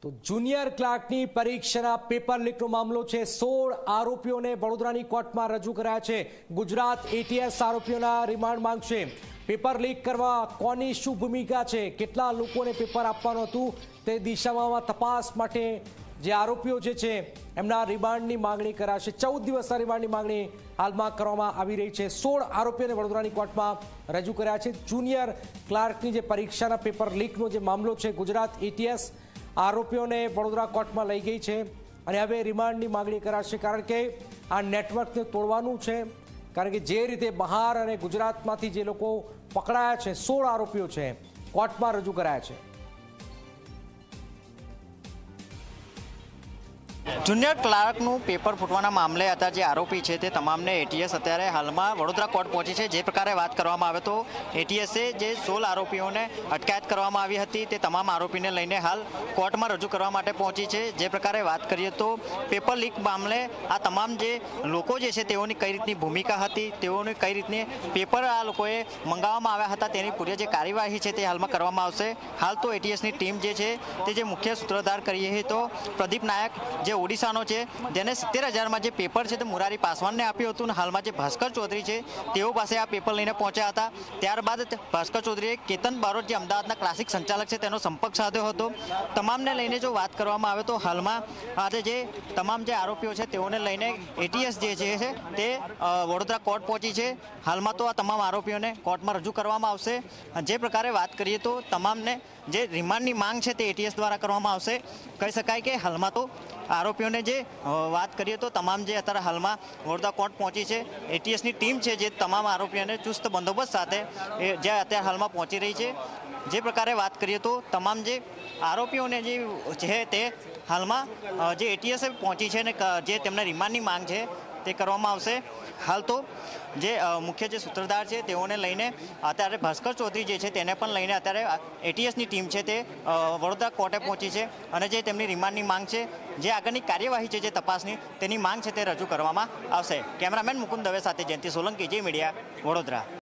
તો જુનિયર ક્લાર્કની પરીક્ષાના પેપર લીકનો મામલો છે। 16 આરોપીઓને વડોદરાની કોર્ટમાં રજૂ કરાયા છે। ગુજરાત એટીએસ આરોપીઓના રિમાન્ડ માંગશે। પેપર લીક કરવા કોની શું ભૂમિકા છે, કેટલા લોકોને પેપર આપવાનું હતું તે દિશામાં તપાસ માટે જે આરોપીઓ છે એમના રિમાન્ડની માંગણી કરાશે। 14 દિવસના રિમાન્ડની માંગણી હાલમાં કરવામાં આવી રહી છે। 16 આરોપીઓને વડોદરાની કોર્ટમાં રજૂ કર્યા છે। જુનિયર ક્લાર્કની જે પરીક્ષાના પેપર લીકનો જે મામલો છે, ગુજરાત એટીએસ આરોપીઓને વડોદરા કોર્ટમાં લઈ ગઈ છે અને હવે રિમાન્ડની માંગણી કરાશે, કારણ કે આ નેટવર્કને તોડવાનું છે। કારણ કે જે રીતે બહાર અને ગુજરાતમાંથી જે લોકો પકડાયા છે, 16 આરોપીઓ છે, કોર્ટમાં રજૂ કરાયા છે। જુનિયર ક્લાર્કનું પેપર ફૂટવાના મામલે અત્યારે જે આરોપી છે તે તમામને એટીએસ અત્યારે હાલમાં વડોદરા કોર્ટ પહોંચી છે। જે પ્રકારે વાત કરવામાં આવે તો એટીએસે જે 16 આરોપીઓને અટકાયત કરવામાં આવી હતી તે તમામ આરોપીને લઈને હાલ કોર્ટમાં રજૂ કરવા માટે પહોંચી છે। જે પ્રકારે વાત કરીએ તો પેપર લીક મામલે આ તમામ જે લોકો જે છે તેઓની કઈ રીતની ભૂમિકા હતી, તેઓની કઈ રીતની પેપર આ લોકોએ મંગાવવામાં આવ્યા હતા તેની પૂરી જે કાર્યવાહી છે તે હાલમાં કરવામાં આવશે। હાલ તો એટીએસની ટીમ જે છે તે જે મુખ્ય સૂત્રધાર કરીએ તો પ્રદીપ નાયક જે ઓડિશાનો છે, જેને 70,000માં જે પેપર છે તે મુરારી પાસવાનને આપ્યું હતું, અને હાલમાં જે ભાસ્કર ચૌધરી છે તેઓ પાસે આ પેપર લઈને પહોંચ્યા હતા। ત્યારબાદ ભાસ્કર ચૌધરીએ કેતન બારોટ જે અમદાવાદના ક્લાસિક સંચાલક છે તેનો સંપર્ક સાધ્યો હતો। તમામને લઈને જો વાત કરવામાં આવે તો હાલમાં આજે જે તમામ જે આરોપીઓ છે તેઓને લઈને એટીએસ જે છે તે વડોદરા કોર્ટ પહોંચી છે। હાલમાં તો આ તમામ આરોપીઓને કોર્ટમાં રજૂ કરવામાં આવશે। જે પ્રકારે વાત કરીએ તો તમામને જે રિમાન્ડની માંગ છે તે એટીએસ દ્વારા કરવામાં આવશે। કહી શકાય કે હાલમાં તો આરોપીઓને જે વાત કરીએ તો તમામ જે અત્યારે હાલમાં વડોદરા કોર્ટ પહોંચી છે, એટીએસની ટીમ છે જે તમામ આરોપીઓને ચુસ્ત બંદોબસ્ત સાથે જે અત્યારે હાલમાં પહોંચી રહી છે। જે પ્રકારે વાત કરીએ તો તમામ જે આરોપીઓને જે છે તે હાલમાં જે એટીએસે પહોંચી છે અને જે તેમના રિમાન્ડની માંગ છે તે કરવામાં આવશે। હાલ તો જે મુખ્ય જે સૂત્રધાર છે તેઓને લઈને અત્યારે ભાસ્કર ચૌધરી જે છે તેને પણ લઈને અત્યારે એટીએસની ટીમ છે તે વડોદરા કોર્ટે પહોંચી છે અને જે તેમની રિમાન્ડની માંગ છે, જે આગળની કાર્યવાહી છે જે તપાસની તેની માંગ છે તે રજૂ કરવામાં આવશે। કેમેરામેન મુકુંદ દવે સાથે જયંતિ સોલંકી, જે મીડિયા, વડોદરા।